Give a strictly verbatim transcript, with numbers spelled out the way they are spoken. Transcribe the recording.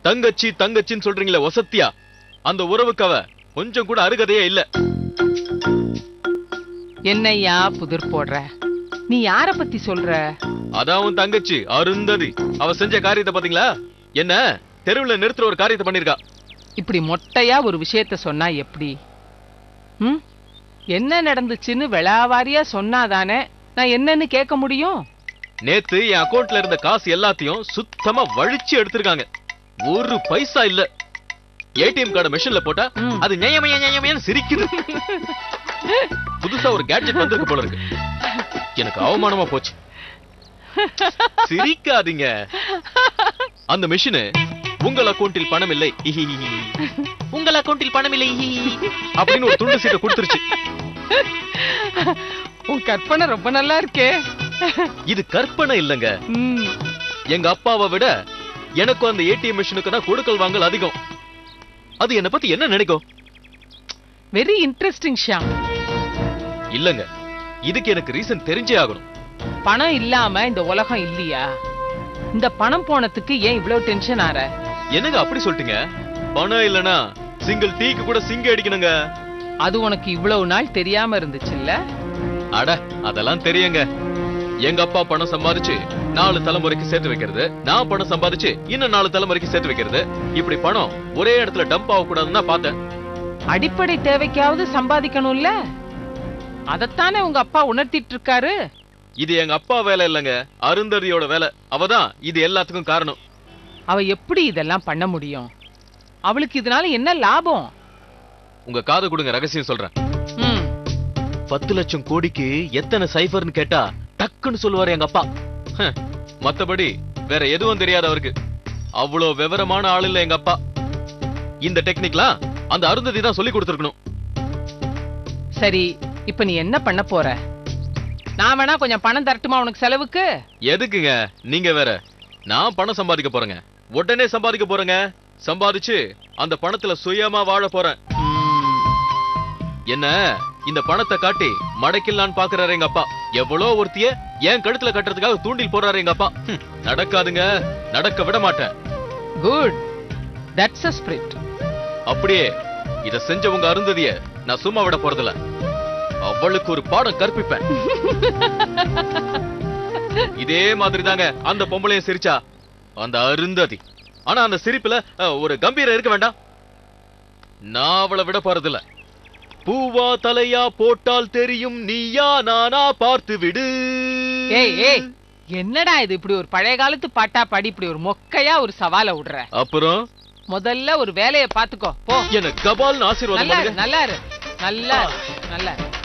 தங்கச்சி தங்கச்சின்னு சொல்றீங்களே வசத்தியா, அந்த உறவுக்கு அவ கொஞ்சம் கூட அருகதையே இல்ல. என்னையா புதிர் போடுற? நீ யார பத்தி சொல்ற? அதான் உன் தங்கச்சி அருந்ததி. அவ செஞ்ச காரியத்தை பாத்தீங்களா? என்ன தெருவுல நிறுத்துற ஒரு காரியத்தை பண்ணிருக்கா. இப்படி மொட்டையா ஒரு விஷயத்த சொன்னா எப்படி? ம், என்ன நடந்துச்சுன்னு விளாவாரியா சொன்னாதானே நான் என்னன்னு கேட்க முடியும். நேத்து என் அக்கௌண்ட்ல இருந்த காசு எல்லாத்தையும் சுத்தமா வழிச்சு எடுத்திருக்காங்க. ஒரு பைசா இல்ல. ஏடிஎம் கார்டு மெஷின்ல போட்டா அது நியமய நியமயன்னு சிரிக்குது. புதுசா ஒரு கேட்ஜெட் வந்திருக்கு போல இருக்கு. எனக்கு அவமானமா போச்சு. சிரிக்காதீங்க. அந்த மெஷின் உங்கள் அக்கௌண்டில் பணம் இல்லை, உங்கள் அக்கௌண்டில் பணம் இல்லை அப்படின்னு ஒரு துண்டு சீட்டை கொடுத்துருச்சு. உன் கற்பனை ரொம்ப நல்லா இருக்கே. இது கற்பனை இல்லங்க. எங்க அப்பாவை விட எனக்கு அந்த ஏடிஎம் மெஷினுக்கு தான் கொடுக்கல் வாங்கல் அதிகம். அது என்ன பத்தி என்ன நினைக்கும்? Very interesting Sham. இல்லங்க, இதுக்கு எனக்கு ரீசன் தெரிஞ்சே ஆகணும். பணம் இல்லாம இந்த உலகம் இல்லையா? இந்த பணம் போனதுக்கு ஏன் இவ்வளவு டென்ஷன் ஆற? என்னங்க அப்படி சொல்லிட்டீங்க? பணம் இல்லனா சிங்கிள் டீக்கு கூட சிங்க அடிக்கணுங்க. அது உனக்கு இவ்வளவு நாள் தெரியாம இருந்துச்சுல்ல? அட அதெல்லாம் தெரியுங்க. எங்க அப்பா பணம் சம்பாதிச்சு நாலு தலைமுறைக்கு சேர்த்து வைக்கிறது, நான் பணம் சம்பாதிச்சு இன்னும் நாலு தலைமுறைக்கு சேர்த்து வைக்கிறது. இப்படி பணம் ஒரே இடத்துல டம்ப் ஆக கூடாதுன்னா பார்த்தேன். அடிப்படை தேவைக்காவது சம்பாதிக்கணும்ல, அதத்தானே உங்க அப்பா உணர்த்திட்டு இருக்காரு. இது எங்க அப்பா வேலை இல்லங்க, அருந்ததியோட வேலை. அவதான் இது எல்லாத்துக்கும் காரணம். அவ எப்படி இதெல்லாம் பண்ண முடியும்? அவளுக்கு இதனால என்ன லாபம்? உங்க காது கொடுங்க, ரகசியம் சொல்றேன். பத்து லட்சம் கோடிக்கு எத்தனை சைஃபர்னு கேட்டா டக்குன்னு சொல்லுவாரு எங்க அப்பா. மத்தபடி வேற எதுவும் தெரியாது அவருக்கு. அவ்வளவு விவரமான ஆள் இல்ல எங்க அப்பா. இந்த டெக்னிக்லாம் அந்த அருந்ததி தான் சொல்லி கொடுத்திருக்கணும். சரி, இப்ப நீ என்ன பண்ண போற? நான் வேணா கொஞ்சம் பணம் தரட்டுமா உனக்கு செலவுக்கு? எதுக்குங்க நீங்க வேற? நான் பணம் சம்பாதிக்க போறேங்க, உடனே சம்பாதிக்க போறேங்க. சம்பாதிச்சு அந்த பணத்துல சுயமா வாழ போறேன். என்ன இந்த பணத்தை காட்டி மடக்கிடலான்னு பாக்குறாரு எங்க அப்பா. எவ்வளோ ஒருத்திய என் கழுத்துல கட்டுறதுக்காக தூண்டில் போறாரு எங்க அப்பா. நடக்காதுங்க, நடக்க விட மாட்டேன். Good, that's a spirit. அப்படியே இத செஞ்ச உங்க அருந்ததிய நான் சும்மா விட போறதில்ல. அவளுக்கு ஒரு பாடம் கற்பிப்பேன். இதே மாதிரி தாங்க அந்த பொம்பளையும் சிரிச்சா, அந்த அருந்ததி. ஆனா அந்த சிரிப்புல ஒரு கம்பீரம் இருக்க வேண்டாம். நான் அவளை விட போறதில்ல. பூவா தலையா போட்டால் தெரியும், நீயா நானா பார்த்து விடு. ஏய் ஏய், என்னடா இது? இப்படி ஒரு பழைய காலத்து பாட்டா பாடி இப்படி ஒரு மொக்கையா ஒரு சவாலை விடுற. அப்புறம் முதல்ல ஒரு வேலையை பாத்துக்கோ போ. எனக்கு கபால்னு ஆசீர்வாதம் நல்லா இரு, நல்லா இரு, நல்லா நல்லா